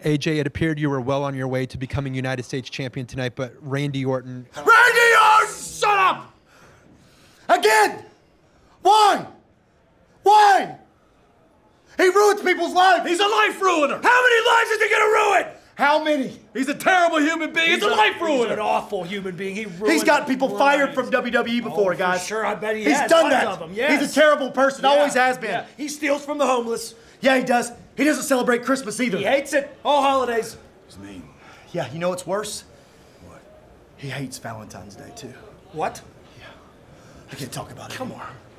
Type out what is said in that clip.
AJ, it appeared you were well on your way to becoming United States champion tonight, but Randy Orton... Randy Orton! Shut up! Again! Why? Why? He ruins people's lives! He's a life ruiner! How many lives is he gonna ruin? How many? He's a terrible human being. He's a life ruiner. He's an awful human being. He's got people fired from WWE before, guys. For sure, I bet he He's has. done Tons that. of them, yes. He's a terrible person. Always has been. Yeah. He steals from the homeless. Yeah, he does. He doesn't celebrate Christmas either. He hates it. All holidays. It's mean. Yeah, you know what's worse? What? He hates Valentine's Day, too. What? Yeah. I can't talk about it. Come on.